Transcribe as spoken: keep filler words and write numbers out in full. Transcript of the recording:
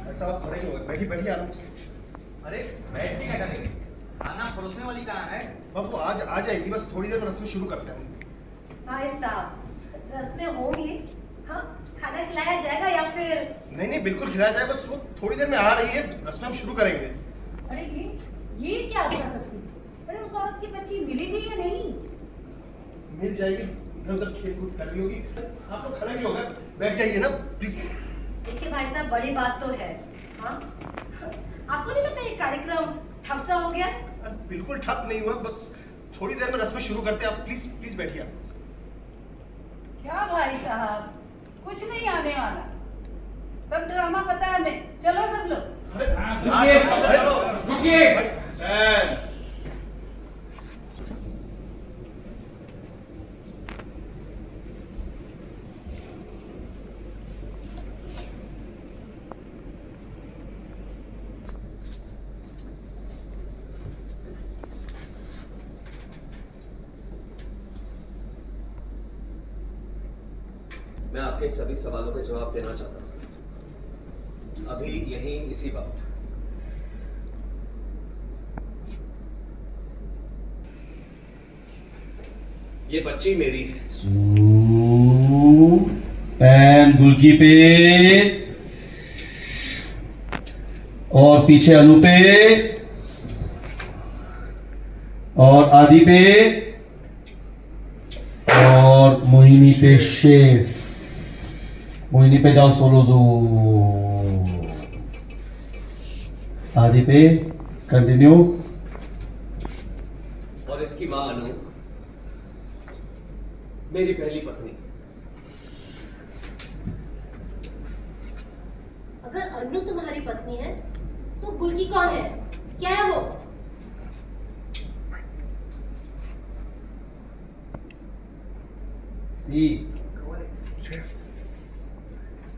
साहब खड़े ही हो गए, बैठी बैठी आराम से। अरे बैठ के क्या करेंगे, खाना परोसने वाली कहाँ है? बाबू आज आ जाएगी, बस थोड़ी देर में रस्में शुरू करते हैं। भाई साहब रस्में होंगी, हाँ खाना खिलाया जाएगा या फिर? नहीं नहीं बिल्कुल खिलाया जाएगा, बस वो थोड़ी देर में आ रही है, रस्में हम शुरू करेंगे। अरे ये ये क्या बात है? अरे उस औरत की बच्ची मिली भी या नहीं? मिल जाएगी, इधर उधर खेल कूद कर रही होगी। आप तो खड़े ही हो गए, बैठ जाइए ना प्लीज। देखिए भाई साहब बड़ी बात तो है, हाँ आपको नहीं लगता ये कार्यक्रम ठप सा हो गया? बिल्कुल ठप नहीं हुआ, बस थोड़ी देर में रस्में शुरू करते हैं, आप प्लीज प्लीज बैठिए। क्या भाई साहब, कुछ नहीं आने वाला, सब ड्रामा पता है हमें। चलो सब लोग। रुकिए। मैं आपके सभी सवालों के जवाब देना चाहता हूं, अभी यहीं इसी वक्त। ये बच्ची मेरी है। पैन गुलकी पे और पीछे अनु पे और आदि पे और मोहिनी पे शेफ। मोहिनी पे जाओ सोलो जो। आदि पे कंटिन्यू। और इसकी मां अनु मेरी पहली पत्नी। अगर अनु तुम्हारी पत्नी है तो गुलकी कौन है? क्या है वो? सी शेफ